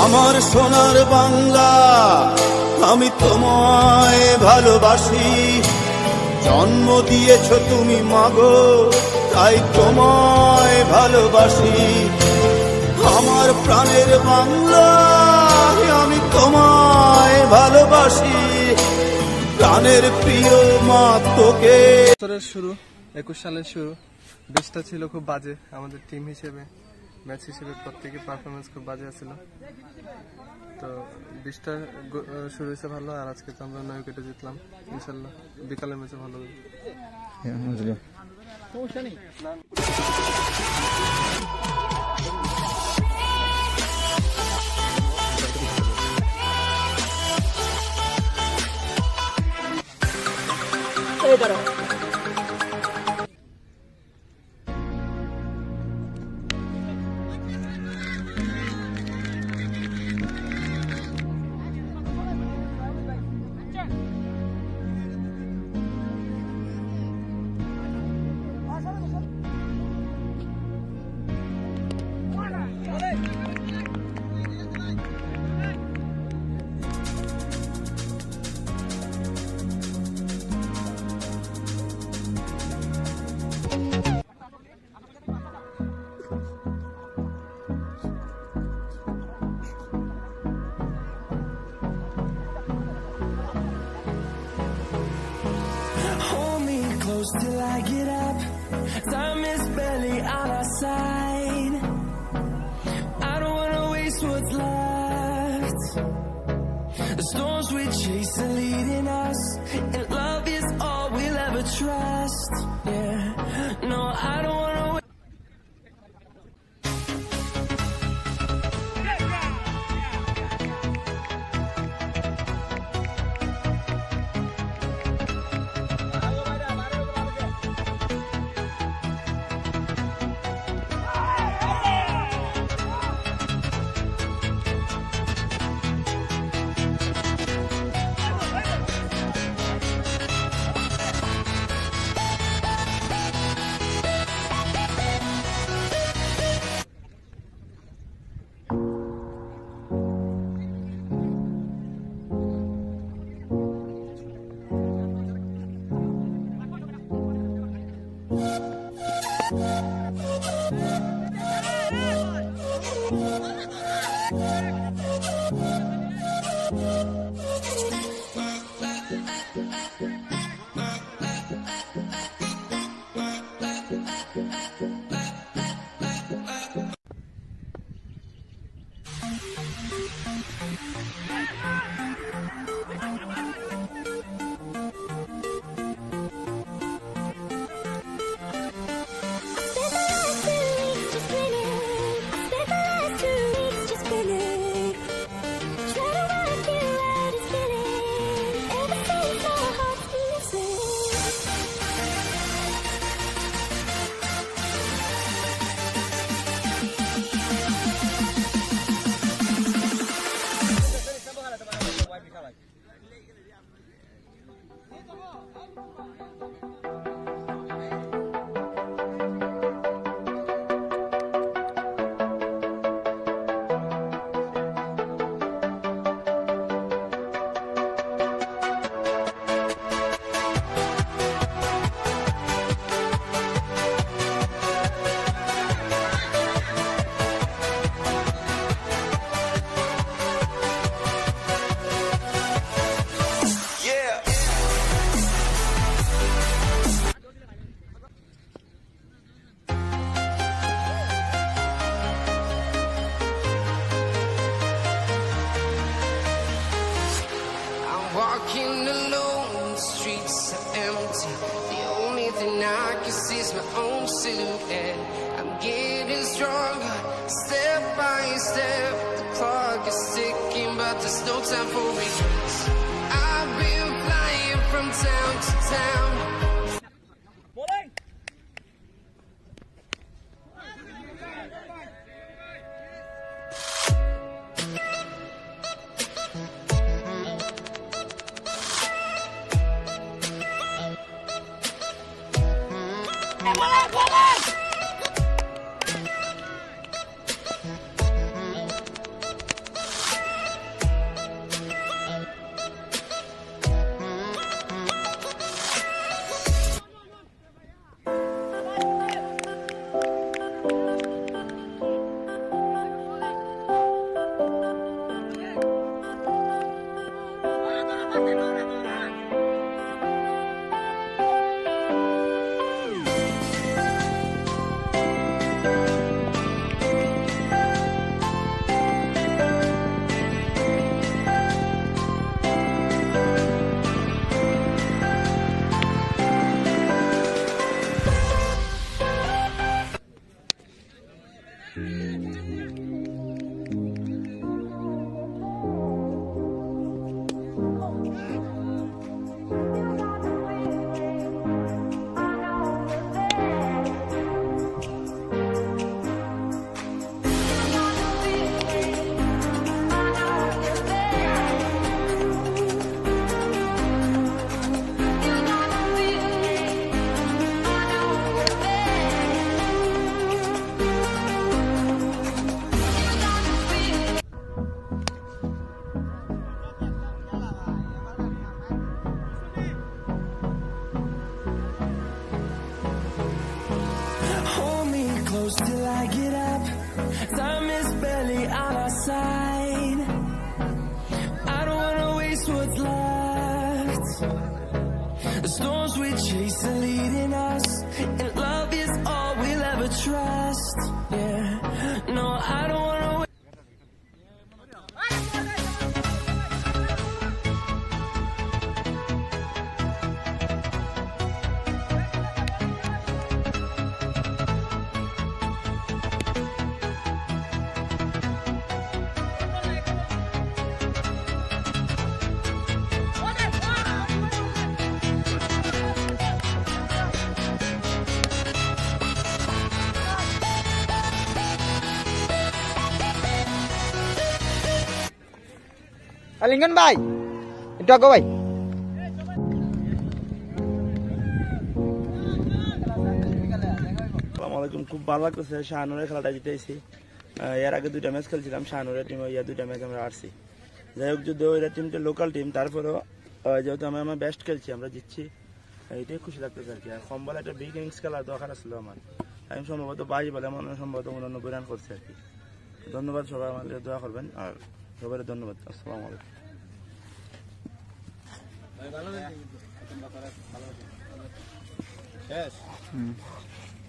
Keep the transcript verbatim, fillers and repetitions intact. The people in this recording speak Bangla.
আমার সোনার বাংলা আমি তোমায় ভালোবাসি, জন্ম দিয়েছ তুমি মাগো তাই তোমায় ভালোবাসি। আমার প্রাণের বাংলা আমি তোমায় ভালোবাসি, প্রাণের প্রিয় মা তোকে। বছরের শুরু, একুশ সালের শুরু, বিশটা ছিল খুব বাজে আমাদের টিম হিসেবে, ম্যাচ হিসেবে প্রত্যেকে পারফরমেন্স খুব বাজে ছিল। তো বিশটা শুরু হয়েছে ভালো, আর আজকে তো আমরা নয় উইকেটে জিতলাম। ইনশাল্লাহ বিকালের ম্যাচে ভালো হবে। Till I get up, time is barely on our side. I don't wanna waste what's left. The storms we chase are leading us, and love is all we'll ever trust. Yeah, no, I don't wanna wait. Walking alone, the streets are empty. The only thing I can see is my own silhouette. I'm getting stronger, step by step. The clock is ticking, but there's no time for regrets. I've been flying from town to town. The storms we chase are leading us, and love is all we'll ever trust. Yeah, no, I don't wanna wait. Lincoln ভাই একটু আগো ভাই আসসালামু আলাইকুম। খুব ভালো লাগতেছে শাহনুরের খেলাটা জিতেছি। এর আগে দুইটা ম্যাচ খেলছিলাম শাহনুরের টিম, ইয়া দুইটা ম্যাচ আমরা হারছি। যাই হোক, যদিও ওইটা টিমটা লোকাল টিম, তারপরেও যেহেতু আমি আমার বেস্ট খেলছি, আমরা জিতছি, এইটাই খুশি লাগতেছে আর কি। আর কম বলে একটা বিগ ইনিংস খেলার দরকার ছিল আমার। আমি সম্ভবত বাইশ বলে এমন সম্ভবত উনানব্বই রান করছি আর কি। ধন্যবাদ, সবাই আমাদের দোয়া করবেন, আর সবাই ধন্যবাদ। আসসালামু আলাইকুম। শেষ